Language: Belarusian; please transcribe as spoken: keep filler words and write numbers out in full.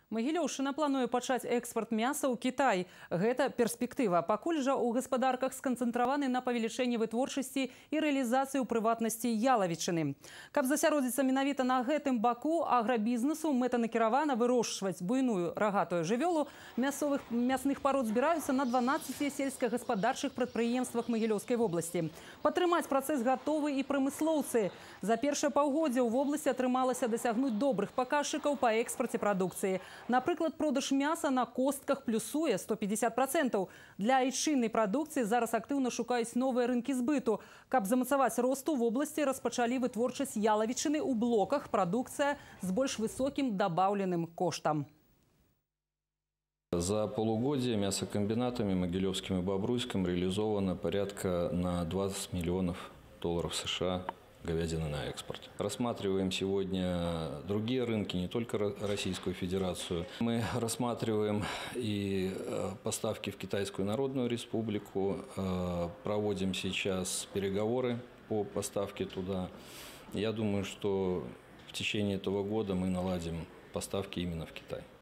Магілёўшчына плануе пачаць экспорт мяса ў Кітай. Гэта перспектыва. Пакуль жа ў гаспадарках сканцэнтраваны на павелічэнні вытворчасці і рэалізацыі ў прыватнасці ялавічыны. Каб засяродзіцца менавіта на гэтым баку аграбізнесу, мэтанакіравана вырошчваць буйную рагатую жывёлу, мясовых мясных парод збіраюцца на дванаццаці сельскагаспадарчых прадпрыемствах Магілёўскай вобласці. Падтрымаць працэс гатовы і прамыслоўцы. За першае паўгоддзе ў вобласці атрымалася дасягнуць добрых паказчыкаў па экспарце прадукцыі. Напрыклад, продаж мяса на костках плюсуе сто пятьдесят процентов. Для айчыннай прадукцыі зараз актыўна шукаюць новыя рынкі збыту. Каб замацаваць рост у вобласці, распачалі вытворчасць ялавічыны ў блоках, прадукцыя з больш высокім дабаўленым коштам. За полугодие мясокомбинатами Могилевским и Бобруйским реализовано порядка на двадцать миллионов долларов США говядины на экспорт. Рассматриваем сегодня другие рынки, не только Российскую Федерацию. Мы рассматриваем и поставки в Китайскую Народную Республику, проводим сейчас переговоры по поставке туда. Я думаю, что в течение этого года мы наладим поставки именно в Китай.